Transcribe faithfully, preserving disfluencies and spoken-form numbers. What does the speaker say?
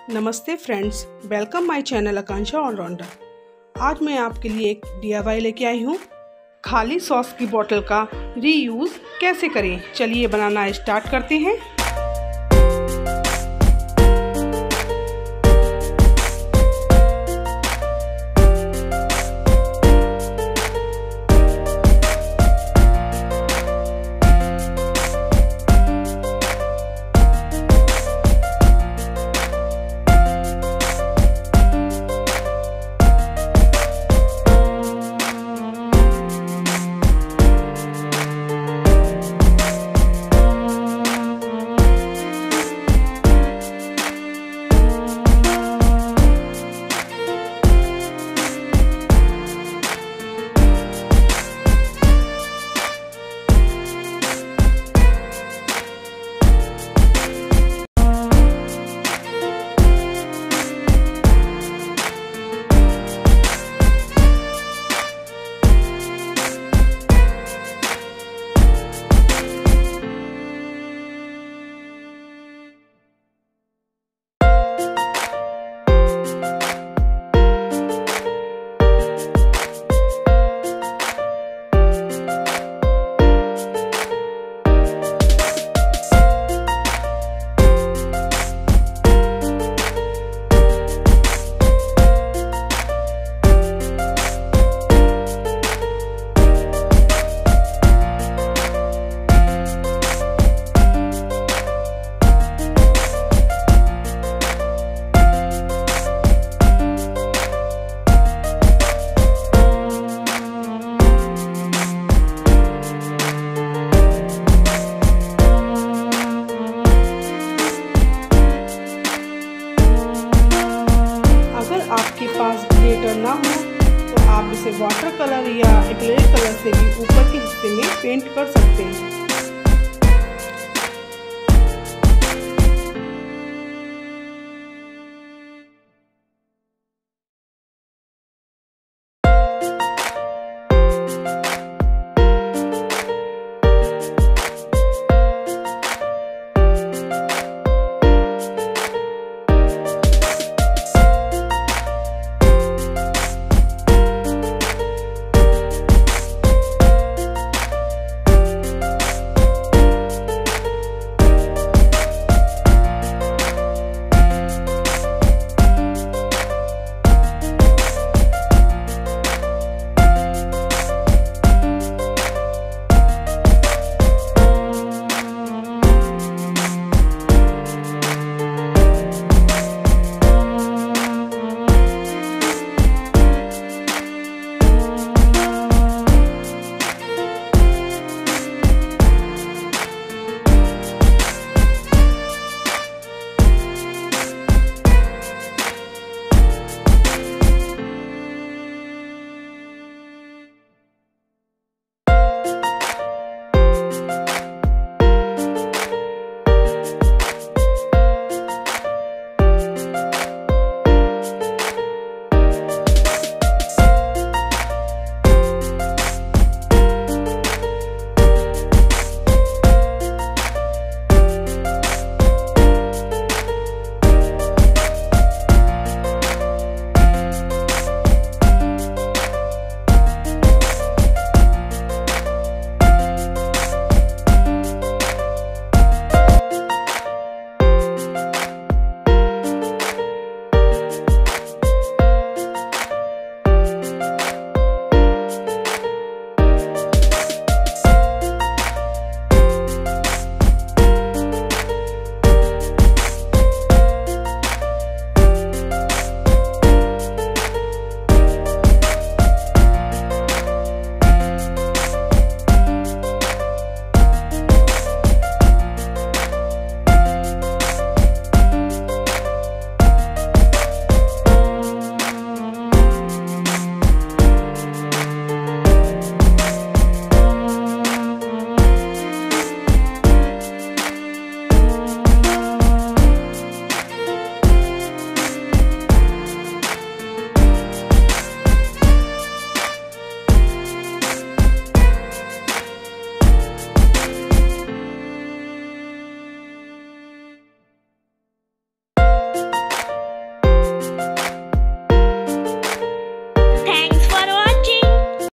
नमस्ते friends, welcome my channel Akanksha all rounder. आज मैं आपके लिए एक डी आई वाई लेके आई हूँ। खाली सॉस की बोतल का रीयूज़ कैसे करें, चलिए बनाना स्टार्ट करते हैं। आपके पास ग्लिटर ना हो तो आप इसे वाटर कलर या एक्रिलिक कलर से भी ऊपर के हिस्से में पेंट कर सकते हैं।